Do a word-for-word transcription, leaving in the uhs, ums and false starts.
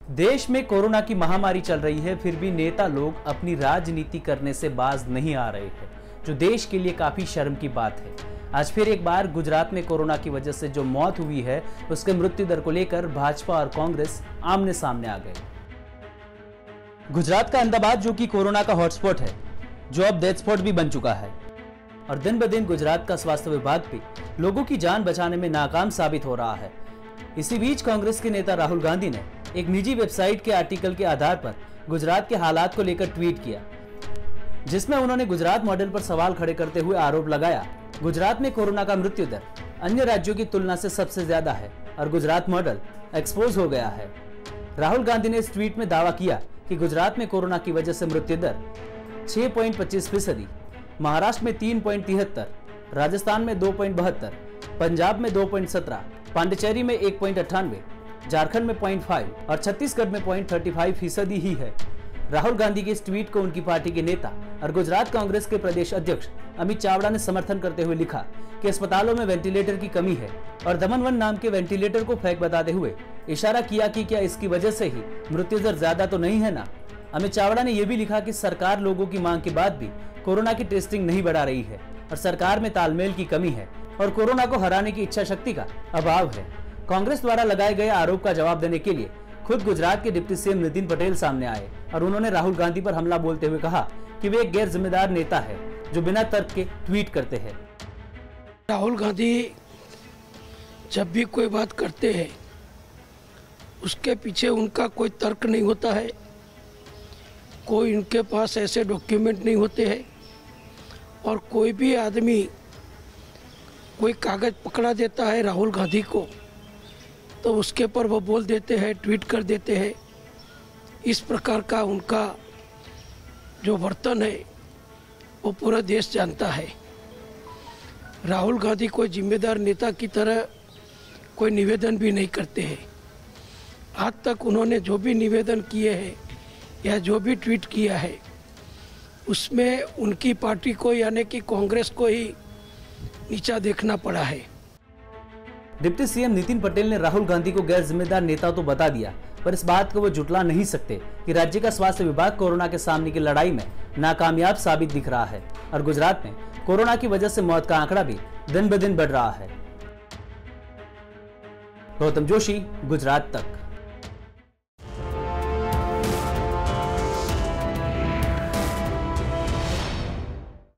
देश में कोरोना की महामारी चल रही है, फिर भी नेता लोग अपनी राजनीति करने से बाज नहीं आ रहे हैं, जो देश के लिए काफी शर्म की बात है। आज फिर एक बार गुजरात में कोरोना की वजह से जो मौत हुई है, उसके मृत्यु दर को लेकर भाजपा और कांग्रेस आमने सामने आ गए। गुजरात का अहमदाबाद, जो कि कोरोना का हॉटस्पॉट है, जो अब डेथ स्पॉट भी बन चुका है, और दिन ब दिन गुजरात का स्वास्थ्य विभाग भी लोगों की जान बचाने में नाकाम साबित हो रहा है। इसी बीच कांग्रेस के नेता राहुल गांधी ने एक निजी वेबसाइट के आर्टिकल के आधार पर गुजरात के हालात को लेकर ट्वीट किया, जिसमें उन्होंने गुजरात मॉडल पर सवाल खड़े करते हुए आरोप लगाया, गुजरात में कोरोना का मृत्यु दर अन्य राज्यों की तुलना से सबसे ज्यादा है और गुजरात मॉडल एक्सपोज हो गया है। राहुल गांधी ने इस ट्वीट में दावा किया कि गुजरात में कोरोना की वजह से मृत्यु दर छह पॉइंट पच्चीस फीसदी, महाराष्ट्र में तीन पॉइंट तिहत्तर, राजस्थान में दो पॉइंट बहत्तर, पंजाब में दो पॉइंट सत्रह, पांडिचेरी में एक पॉइंट अट्ठानवे, झारखंड में पॉइंट पाँच और छत्तीसगढ़ में पॉइंट पैंतीस फीसदी ही है। राहुल गांधी के इस ट्वीट को उनकी पार्टी के नेता और गुजरात कांग्रेस के प्रदेश अध्यक्ष अमित चावड़ा ने समर्थन करते हुए लिखा कि अस्पतालों में वेंटिलेटर की कमी है और दमन वन नाम के वेंटिलेटर को फेंक बताते हुए इशारा किया कि क्या इसकी वजह से ही मृत्यु दर ज्यादा तो नहीं है ना। अमित चावड़ा ने यह भी लिखा कि सरकार लोगों की मांग के बाद भी कोरोना की टेस्टिंग नहीं बढ़ा रही है और सरकार में तालमेल की कमी है और कोरोना को हराने की इच्छा शक्ति का अभाव है। कांग्रेस द्वारा लगाए गए आरोप का जवाब देने के लिए खुद गुजरात के डिप्टी सीएम नितिन पटेल सामने आए और उन्होंने राहुल गांधी पर हमला बोलते हुए कहा कि वे एक गैर जिम्मेदार नेता है जो बिना तर्क के ट्वीट करते हैं। राहुल गांधी जब भी कोई बात करते हैं, उसके पीछे उनका कोई तर्क नहीं होता है, कोई उनके पास ऐसे डॉक्यूमेंट नहीं होते हैं, और कोई भी आदमी कोई कागज पकड़ा देता है राहुल गांधी को तो उसके पर वो बोल देते हैं, ट्वीट कर देते हैं। इस प्रकार का उनका जो वर्तन है वो पूरा देश जानता है। राहुल गांधी कोई जिम्मेदार नेता की तरह कोई निवेदन भी नहीं करते हैं। आज तक उन्होंने जो भी निवेदन किए हैं या जो भी ट्वीट किया है, उसमें उनकी पार्टी को यानी कि कांग्रेस को ही नीचा देखना पड़ा है। डिप्टी सीएम नितिन पटेल ने राहुल गांधी को गैर जिम्मेदार नेता तो बता दिया, पर इस बात को वो जुटला नहीं सकते कि राज्य का स्वास्थ्य विभाग कोरोना के सामने की लड़ाई में नाकामयाब साबित दिख रहा है और गुजरात में कोरोना की वजह से मौत का आंकड़ा भी दिन ब दिन बढ़ रहा है। गौतम जोशी, गुजरात तक।